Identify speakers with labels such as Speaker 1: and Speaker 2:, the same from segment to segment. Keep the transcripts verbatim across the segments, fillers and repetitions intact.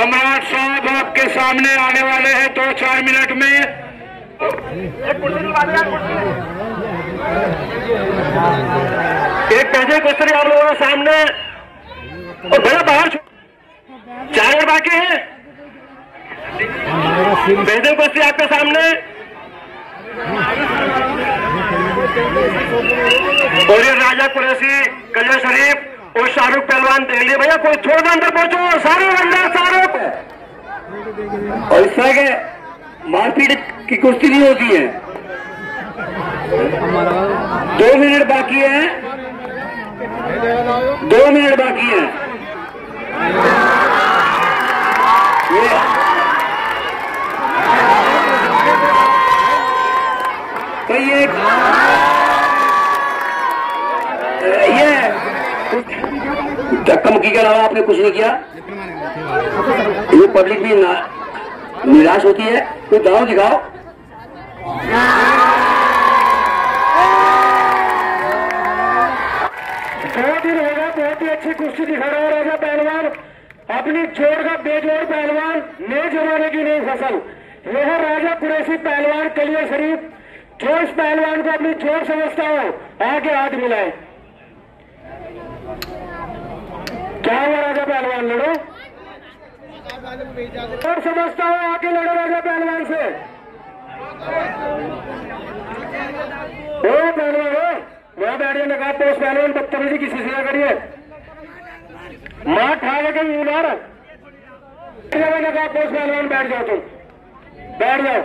Speaker 1: सम्राट साहब आपके सामने आने वाले हैं दो चार मिनट में। एक पहले कुश्ती आप लोगों के सामने और बड़ा बाहर चार मिनट बाकी है। पहले कुश्ती आपके सामने और ये राजा कुरैशी कलियर शरीफ और शाहरुख पहलवान देख लिए भैया। कोई थोड़ा अंदर पहुंचो, सारे अंदर शाहरुख। और इस तरह के मारपीट की कुश्ती नहीं होती है। दो मिनट बाकी है, दो मिनट बाकी है। ये तो ये ये धक्का मुक्की के अलावा आपने कुछ नहीं किया। ये पब्लिक भी निराश होती है। कोई दाव दिखाओ। बहुत ही रहेगा, बहुत ही अच्छी कुश्ती दिखा रहा है राजा पहलवान। अपनी जोड़ का बेजोड़ पहलवान, नए जमाने की नई फसल। यह राजा कुरैशी पहलवान कलियर शरीफ, जो इस पहलवान को अपनी जोड़ समझता हो आगे हाथ मिलाए। क्या हुआ राजा पहलवान, लड़ो। जोड़ समझता हो आगे लड़ो राजा पहलवान से। ओ पहलवान हो, वहां बैठिए, लगा पोस्ट पहलवान बदतमीजी किसी से ना करिए। मां खा लगे उधार लगा पोस्ट पहलवान, बैठ जाओ, तुम बैठ जाओ।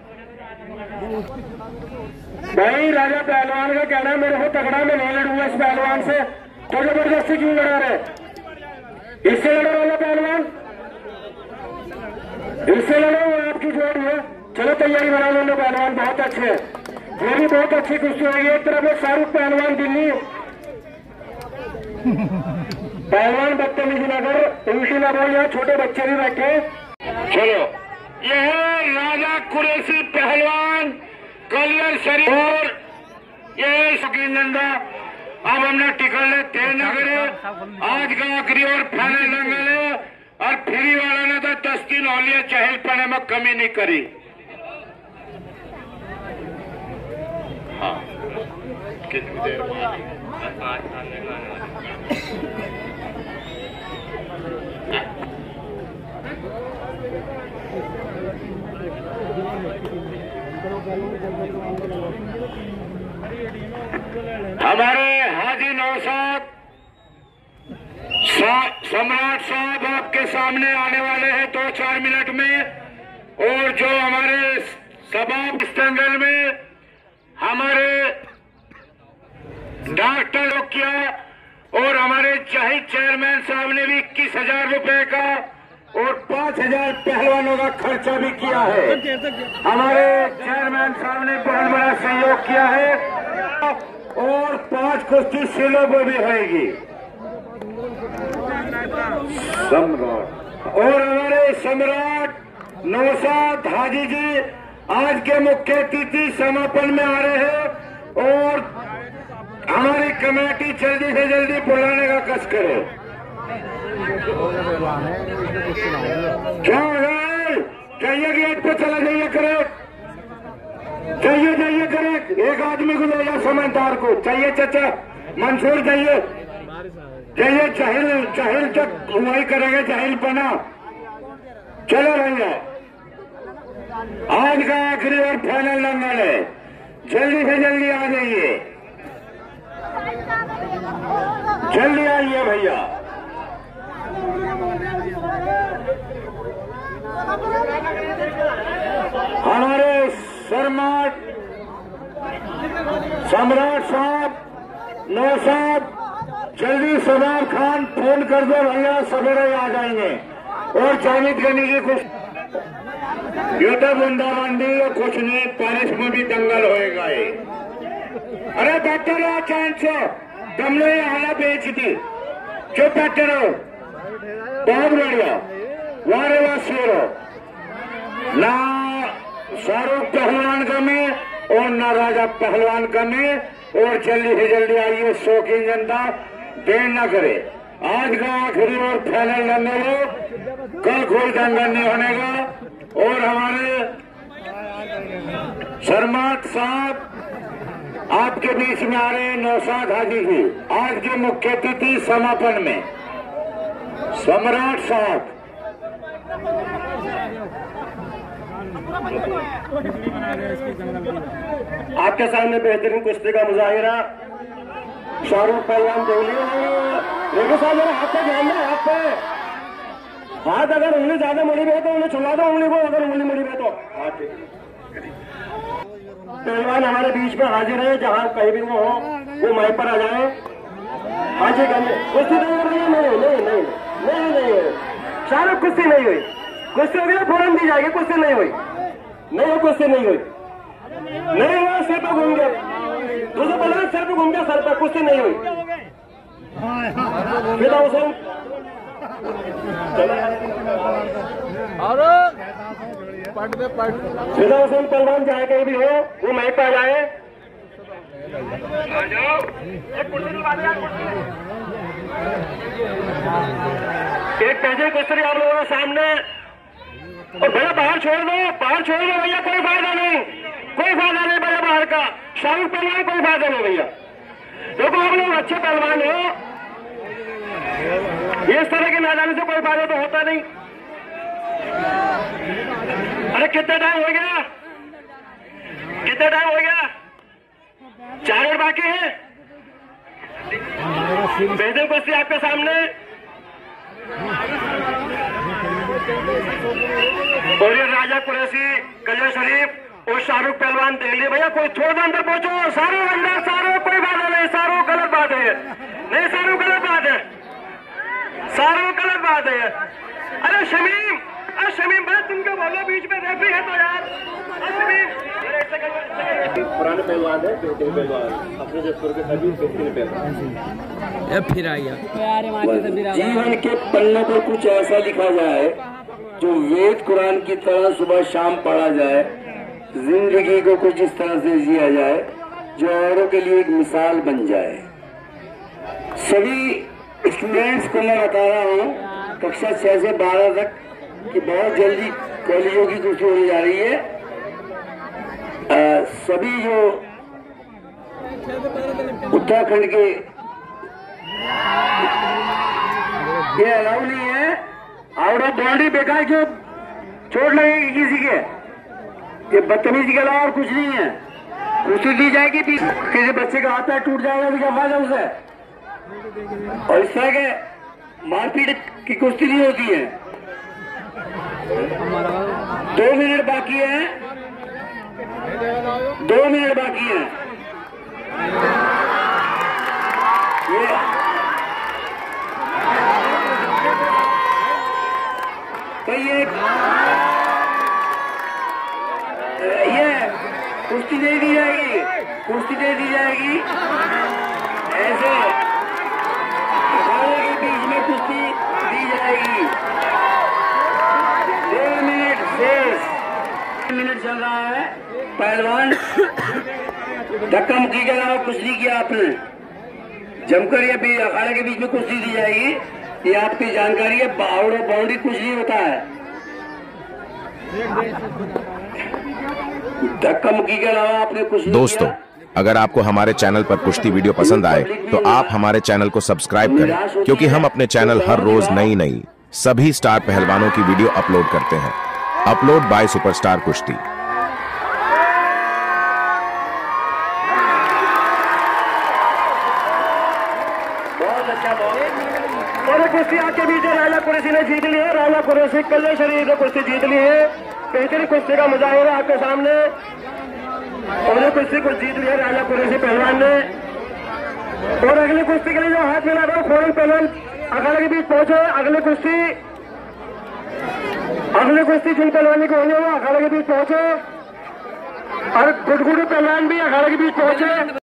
Speaker 1: भाई राजा पहलवान का कहना है मेरे को तगड़ा में नहीं लड़ूंगा इस पहलवान से। तो जबरदस्ती क्यों लड़ा रहे? इससे लड़ो राजा पहलवान, इससे लड़ो, वो आपकी जोड़ है। चलो तैयारी बना लो पहलवान, बहुत अच्छे है। ये भी बहुत अच्छी कुश्ती होगी। एक तरफ है शाहरुख पहलवान दिल्ली, पहलवान बदतमीजी नगर, उल्टी ना बोल, यहाँ छोटे बच्चे भी बैठे। चलो, यह है राजा कुरैशी पहलवान कलियर शरीफ और ये शकीन नंदा। अब हमने टिकल तेज न करे, आज का आखिरी और फाइनल दंगल है। और फ्री वाला ने तो दस्ती नौलिया चहल पने में कमी नहीं करी। हाँ, कितनी देर हमारे हाजी नौशाद सम्राट साहब आपके सामने आने वाले हैं दो चार मिनट में। और जो हमारे सभा इस दंगल में हमारे डॉक्टर लोग किया और हमारे जाहिद चेयरमैन साहब ने भी इक्कीस हजार रुपए का और पांच हजार पहलवानों का खर्चा भी किया है। हमारे चेयरमैन साहब ने बहुत बड़ा सहयोग किया है और पांच कुश्ती सिलों पर भी होगी। सम्राट और हमारे सम्राट नौशाद हाजी जी आज के मुख्य अतिथि समापन में आ रहे हैं और हमारी कमेटी जल्दी से जल्दी बुलाने का कष्ट करे। क्या है? चाहिए गेट पे चला जाइए करे, चाहिए जाइए करे। एक आदमी को ले जाओ, समझदार को चाहिए। चाचा मंसूर जाइए, जाइए। जाहिल जाहिल तक वही करेंगे, जाहिल बना। चलो भैया, आज का आखिरी और फाइनल दंगल है। जल्दी से जल्दी आ जाइए, जल्दी आइए भैया। हमारे सम्राट सम्राट साहब नौशाद, जल्दी सदार खान फोन कर दो भैया, सवेरे आ जाएंगे। और जामिद गनी की कुछ ये तो बूंदाबांदी और कुछ नहीं, पेरिस में भी दंगल होएगा ये। अरे बैठे रहो चैन से, गमले हाला बेच दी, चुप बैठे रहो। बहुत बढ़िया, वारे वाह शेरो ना शाहरुख पहलवान का में और ना राजा पहलवान का में। और जल्दी से जल्दी आइए, शौकीन जनता देर न करे। आज का आखिरी और फाइनल लड़ने लो, कल कोई दंगल नहीं होने का। और हमारे शर्मात साहब आपके बीच में आ रहे हैं नौशाद हाजी जी, आज के मुख्य अतिथि समापन में सम्राट साहब। आपके सामने बेहतरीन कुश्ती का मुजाहिरा शाहरुख पहलवान देवली। देखो साहब मेरा हाथ पे ध्यान है, हाथ पे हाथ अगर उंगली ज्यादा मुड़ी में तो उन्हें छुड़ा दो उंगली को, अगर उंगली मुड़ी में तो पहलवान हमारे बीच में हाजिर है, जहां कहीं भी वो हो वो माइक पर आ जाए। हाजिर करने कुश्ती नहीं हो रही है, नहीं नहीं नहीं नहीं नहीं शाहरुख कुश्ती नहीं हुई, कुश्ती होगी तो फौरन दी जाएगी, कुश्ती नहीं हुई, नहीं हो कुश्ती नहीं हुई, नहीं हुआ सिर पे घूम गया, दूसरे पहलवान सिर पे घूम गया, सर पे कुश्ती नहीं हुई। फिदा हुसैन फिदा हुसैन पहलवान चाहे कहीं भी हो वो माइक पे आ जाए। एक पैसे कुश्ती आप लोगों के सामने, और भैया बाहर छोड़ दो, बाहर छोड़ दो भैया, कोई फायदा नहीं, कोई फायदा नहीं भैया बाहर का, शाहरुख पहलवान कोई फायदा नहीं भैया। देखो आप लोग अच्छे पहलवान हो, इस तरह के मैदान से कोई फायदा तो होता नहीं। अरे कितना टाइम हो गया, कितना टाइम हो गया, चार मिनट बाकी है। बेहतर कुश्ती आपके सामने, और ये राजा कुरैशी, कलिया शरीफ और शाहरुख पहलवान दिल्ली। भैया कोई थोड़ा अंदर पहुंचो, सारो अंदर, सारो कोई बात नहीं, सारो गलत बात है, नहीं सारो गलत बात है, सारो गलत बात है। अरे शमीम, अरे शमीम भाई तुम क्या बोलो, बीच में रेफरी है तो यार। पुराने पहलवान है, बेहतरीन पहलवान, अपने जसपुर के सभी बेहतरीन पहलवान।
Speaker 2: फिर आइए
Speaker 1: जीवन के पन्नों पर कुछ ऐसा लिखा जाए जो वेद कुरान की तरह सुबह शाम पढ़ा जाए, जिंदगी को कुछ इस तरह से जिया जाए जो औरों के लिए एक मिसाल बन जाए। सभी स्टूडेंट्स को मैं बता रहा हूँ कक्षा छह से बारह तक कि बहुत जल्दी कॉलेजों की कुर्सी होने जा रही है। आ, सभी जो उत्तराखंड के, ये अलाउ नहीं है, आउट ऑफ बाउंड्री बेकार जो चोट लगेगी किसी के, ये बदतमीजी के अलावा और कुछ नहीं है। कुश्ती दी जाएगी, किसी बच्चे का हाथ पैर टूट जाएगा तो क्या फायदा उसे। और इस तरह के मारपीट की कुश्ती नहीं होती है। दो मिनट बाकी है, दो मिनट बाकी है। ये तो ये ये कुश्ती नहीं दी जाएगी, कुश्ती नहीं दी जाएगी, ऐसे अखाड़े के बीच में कुश्ती दी जाएगी। दो मिनट शेष, मिनट चल रहा है। पहलवान धक्का मुक्की के अलावा कुछ नहीं किया आपने, जमकर ये भी अखाड़े के बीच में कुश्ती दी जाएगी, ये आपकी जानकारी है। आउट ऑफ बाउंड्री कुछ नहीं होता है, धक्का मुक्की के अलावा आपने कुछ।
Speaker 3: दोस्तों, अगर आपको हमारे चैनल पर कुश्ती वीडियो पसंद आए तो आप हमारे चैनल को सब्सक्राइब करें, क्योंकि हम अपने चैनल हर रोज नई नई सभी स्टार पहलवानों की वीडियो अपलोड करते हैं। अपलोड बाय सुपरस्टार कुश्ती।
Speaker 1: बहुत अच्छा और कुश्ती आपके बीच राजा कुरैशी ने जीत ली है, राजा कुरैशी कलिया शरीफ ने कुश्ती जीत ली है। बेहतरीन कुश्ती का मुजाहिरा आपके सामने, और कुश्ती को जीत लिया राजा कुरैशी पहलवान ने। और अगली कुश्ती के लिए जो हाथ मिला रहा फौरन पहलवान अखाड़े के बीच पहुंचे। अगली कुश्ती, अगली कुश्ती जिन पहलवानी को होने वो अखाड़े के बीच पहुंचे, और गुडगुडू पहलवान भी अखाड़े के बीच पहुंचे।